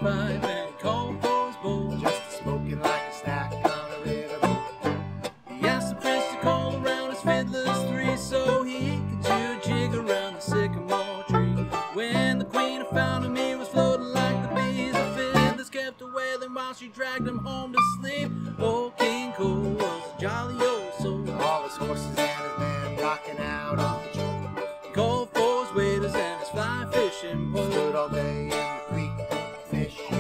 pipe and he called for his bowl, just a smoking like a stack on a riverboat. He asked the prince to call around his fiddlers three so he could do a jig around the sycamore tree. When the queen found him, he was floating like the bees. The fiddlers kept a wailing while she dragged him home to sleep. Old King Cole was a jolly old soul, All his horses and his men rocking out on the shore. he called for his waders and his fly fishing pole. Stood all day in the creek fishing.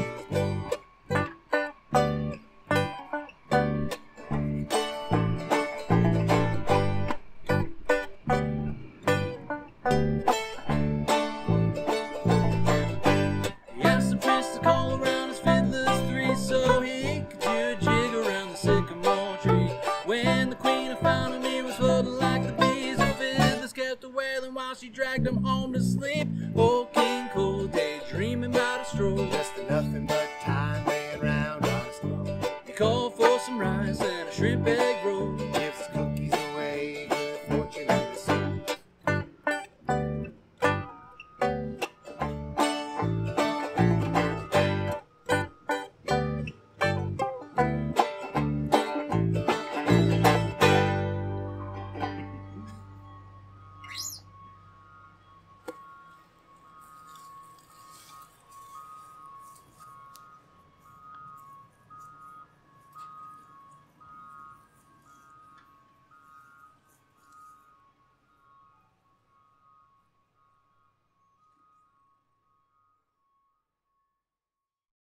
He asked the prince to call around his fiddlers three so he could do a jig around the sycamore tree. When the queen found him, he was floating like the bees. The fiddlers kept a wailing while she dragged him home to sleep. Old King Cole daydreaming about a stroll, Just a nothing but time laying round on his floor. he called for some rice and a shrimp egg